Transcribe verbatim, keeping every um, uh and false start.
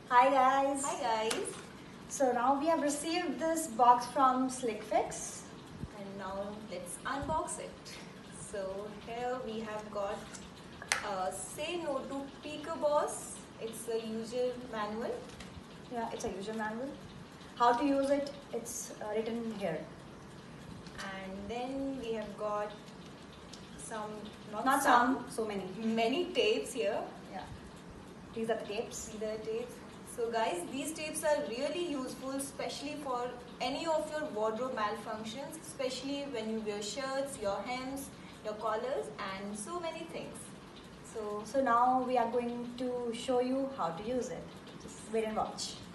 Hi guys. Hi guys. So now we have received this box from Slickfix. And now let's unbox it. So here we have got uh, Say No to Peeker Boss. It's a user manual. Yeah, it's a user manual. How to use it, it's uh, written here. And then we have got some, not, Not some, some, so many. many tapes here. Yeah. These are the tapes. These are the tapes. So guys, these tapes are really useful, especially for any of your wardrobe malfunctions, especially when you wear shirts, your hems, your collars, and so many things. So, so now we are going to show you how to use it. Just wait and watch.